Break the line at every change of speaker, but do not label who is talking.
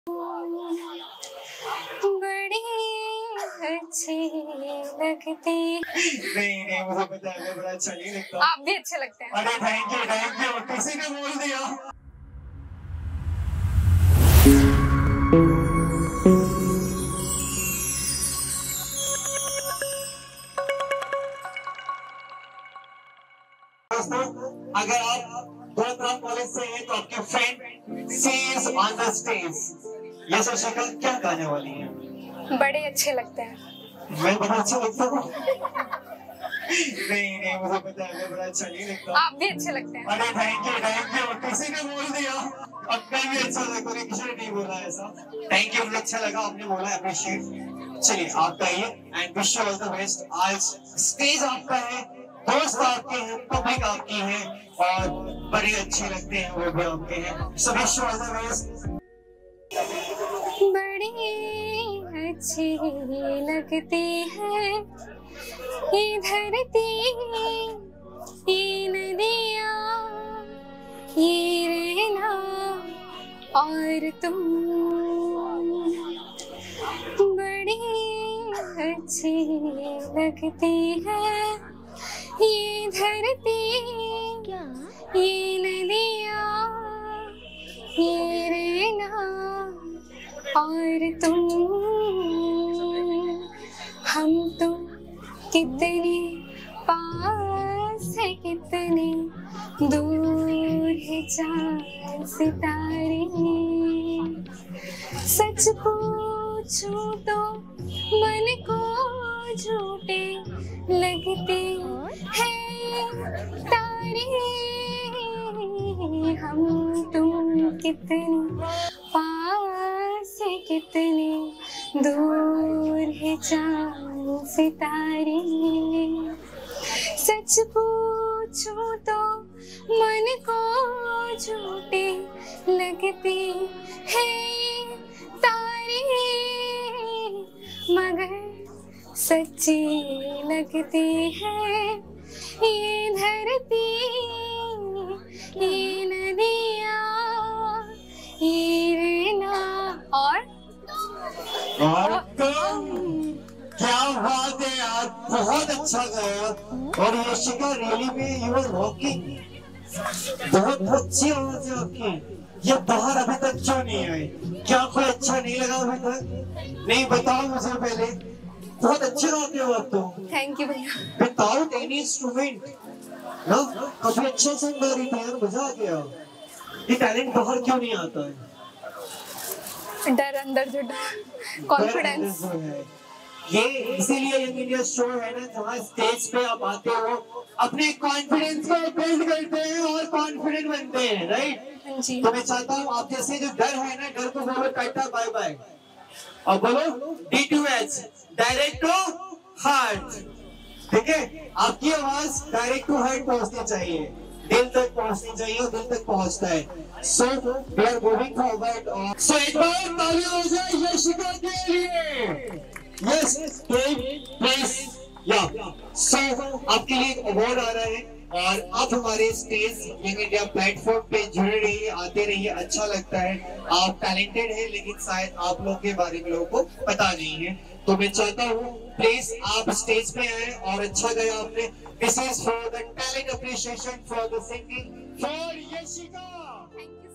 बड़ी अच्छी लगती।
नहीं मुझे पता है बड़ा अच्छा नहीं लगता।
आप भी अच्छे लगते हैं।
अरे थैंक यू किसी ने बोल दिया। दोस्तों अगर आप गोरखपुर कॉलेज से हैं तो आपके friend sees on the stage ये शशिका क्या गाने वाली है?
बड़े अच्छे लगते हैं।
मैं बड़ा अच्छा लगता हूँ। नहीं मुझे पता है बड़ा अच्छा नहीं लगता।
आप भी अच्छे लगते हैं।
अरे थैंक यू किसी ने बोल दिया। अब मैं भी अच्छा लगता हूँ, किसी ने नहीं बोला ऐसा। थैंक यू, मुझे अच्छा लगा आपने बोला, अप्रिशिएट। चलिए आप गाइए and wish you all the best. आज स्टेज आपका है, दोस्त आपके हैं, पब्लिक आपकी है और बड़े अच्छे लगते हैं वो भी आपके हैं। So wish you all the best.
बड़ी अच्छी लगती है ये धरती, ये नदियाँ, ये रहना और तुम। बड़ी अच्छी लगती है ये धरती, ये नदियाँ, ये रहना और तुम। हम तुम कितने पास है, कितने दूर है चांद सितारे। सच पूछूं तो मन को झूठे लगते हैं तारे। हम तुम कितने पास है, कितने दूर है चांद सितारे। सच पूछूं तो मन को झूठे लगते हैं तारे, मगर सच्ची लगती है ये धरती, ये नदियाँ, ये रहना और
क्या बात है यार, बहुत अच्छा गाया। और यशिका रैली में यू आर रॉकिंग, बहुत अच्छी आवाज है आपकी। ये बाहर अभी तक क्यों नहीं आई? क्या कोई अच्छा नहीं लगा अभी तक? नहीं बताओ मुझे पहले। बहुत अच्छे गाते हो आप तो।
थैंक यू भैया।
विदाउट एनी इंस्ट्रूमेंट ना, काफी अच्छा सॉन्ग गा रही थी यार, मजा आ गया। ये टैलेंट बाहर क्यों नहीं आता है?
डर अंदर जो कॉन्फिडेंस
ये इसीलिए यंग इंडिया शो है ना, जहाँ स्टेज पे आप आते हो अपने कॉन्फिडेंस को बिल्ड करते हैं और कॉन्फिडेंट बनते हैं, राइट?
जी।
तो मैं चाहता हूँ आप जैसे जो डर है ना, डर को बोलो टाटा बाय बाय और बोलो D2H, डायरेक्ट टू हार्ट। ठीक है, आपकी आवाज डायरेक्ट टू हार्ट पहुंचनी चाहिए, दिल तक पहुंचनी चाहिए और दिल तक पहुंचता है। So we are moving forward. So एक बार ताली हो जाए यशिका के लिए। यस प्लीज या सो आपके लिए एक अवार्ड आ रहा है और आप हमारे स्टेज यंग इंडिया प्लेटफॉर्म पे जुड़े रहिए, आते रहिए, अच्छा लगता है। आप टैलेंटेड हैं लेकिन शायद आप लोगों के बारे में लोगों को पता नहीं है, तो मैं चाहता हूँ प्लीज आप स्टेज पे आए और अच्छा गया आपने। This is for the talent appreciation for the singing for Yashika.
Thank you.